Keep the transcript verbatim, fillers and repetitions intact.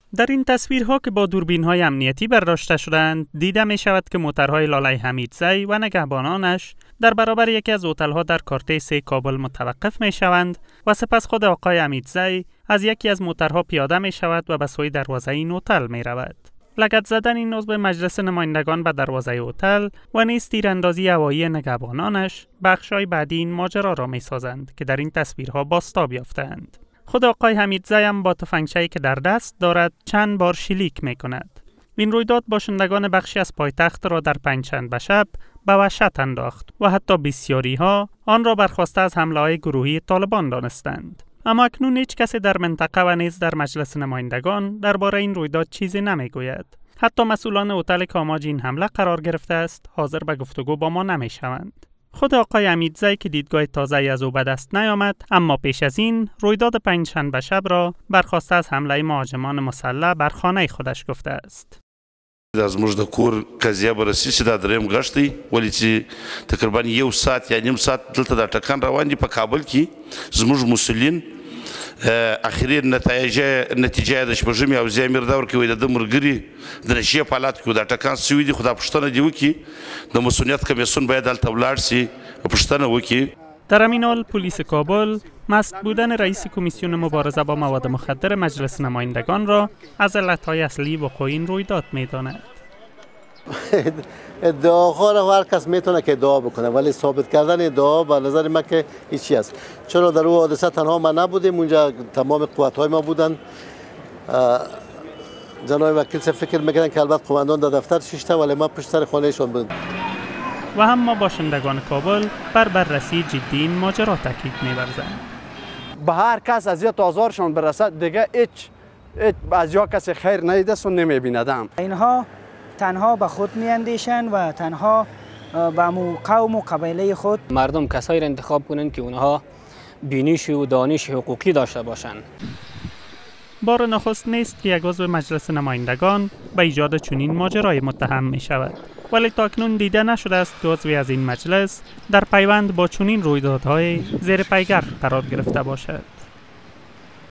در این تصویرها که با دوربین‌های امنیتی برداشته شدند، دیده می شود که موترهای لالای حمیدزی و نگهبانانش در برابر یکی از هتل‌ها در کارته سه کابل متوقف می شوند و سپس خود آقای حمیدزی از یکی از موترها پیاده می شود و به سوی دروازه این هتل می رود. لگد زدن این عضو مجلس نمایندگان به دروازه هتل و نیز تیراندازی هوایی نگهبانانش بخش‌های بعدی این ماجرا را می سازند که در این تصویرها بازتاب یافتند. خود آقای حمیدزی هم با تفنگچه‌ای که در دست دارد چند بار شلیک می کند. این رویداد باشندگان بخشی از پایتخت را در پنجشنبه شب به وحشت انداخت و حتی بسیاری ها آن را برخواسته از حمله‌های گروهی طالبان دانستند. اما اکنون هیچ کسی در منطقه و نیز در مجلس نمایندگان درباره این رویداد چیزی نمیگوید. حتی مسئولان هتل که آماج این حمله قرار گرفته است حاضر به گفتگو با ما نمیشوند. خود آقای حمیدزی که دیدگاه تازه‌ای از او به دست نیامد، اما پیش از این رویداد پنجشنبه شب را برخواسته از حمله مهاجمان مسلح بر خانه خودش گفته است. از موږ د کور قضیه بررسي چې دا دریم غږ دی ولې چې تقریبا یو ساعت یا نیم ساعت دلته د ټکان روان دي په کابل کې زموږ مسؤلین اخري نتایج نتیجه د شپږمې او زیامیر دور کې وي د مرګري د نشي په حالت کې د ټکان سوي دي خدا پښتنه دی وکي د مسؤلیت کمیسیون باید دلته ولاړ سي پښتنه وکي. در همین حال پلیس کابل مست بودن رئیس کمیسیون مبارزه با مواد مخدر مجلس نمایندگان را از علتهای اصلی وقوع این رویداد می‌داند. ادعاها را هر کس میتونه که ادعا بکنه ولی ثابت کردن ادعا به نظر من که هیچی است. چرا در اون حادثه تنها ما نبودیم، اونجا تمام قوت‌های ما بودن. جناب وکیل سے فکر می‌کردن که البته قماندان در دفتر شیشته ولی ما پشت سر خانه‌شون بودیم. و هم باشندگان کابل بر بررسی جدی این ماجرا تاکید می‌ورزند. به هر کس از یاد آزارشان برسد دیگه هیچ از یا کسی خیر ندیده و نمی‌بیندم. اینها تنها به خود می‌اندیشند و تنها به مو قوم و قبیله خود. مردم کسایی را انتخاب کنند که اونها بینش و دانش حقوقی داشته باشند. بار نخست نیست که یک عضو مجلس نمایندگان به ایجاد چنین ماجرای متهم می شود، ولی تاکنون دیده نشده است که عضوی از این مجلس در پیوند با چنین رویدادهای زیر پیگر قرار گرفته باشد.